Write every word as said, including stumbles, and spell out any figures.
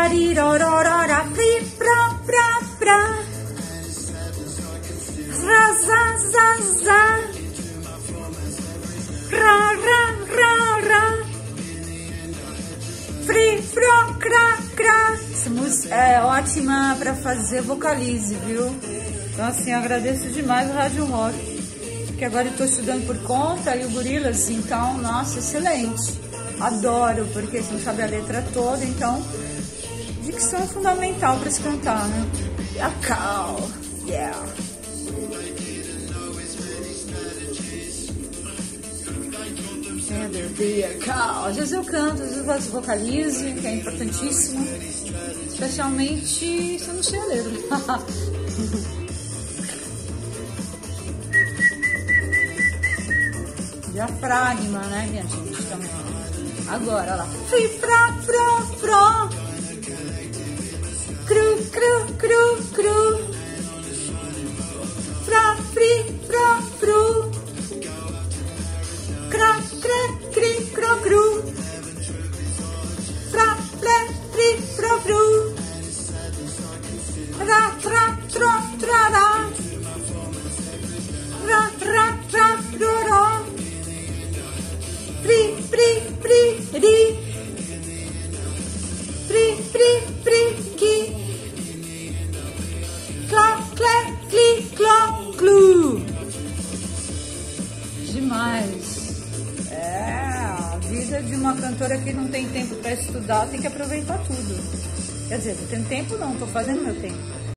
Rarirororora, pri, pra, pra, pra. Razazazá. Ra, ra, ra, ra. Fri, fro, cra, cra. Essa música é ótima para fazer vocalize, viu? Então assim, eu agradeço demais o Rádio Rock, porque agora eu tô estudando por conta e o Gorillaz, então, nossa, excelente. Adoro, porque você não sabe a letra toda, então dicção é fundamental para se cantar, né? A Cal, yeah. Às vezes eu canto, às vezes eu faço vocalize, que é importantíssimo, especialmente se eu não sei a letra. Diafragma, né, minha gente, também. Agora, lá. Fri, fra, fro, fro. Cru, cru, cru, cru. Fra, fri, fro, fru. Cra, cre, cri, cro, cru. Fra, fle, fri, fro, fru. Ra, tra, tro, tra, ra. Ra, ra, ra, ro, ro. Pri, pri, pri, ri. Pri, pri, pri, ki. Clá, clé, cli, cló, clu. Demais. É, a vida de uma cantora que não tem tempo para estudar, tem que aproveitar tudo. Quer dizer, não tenho tempo não, tô fazendo meu tempo.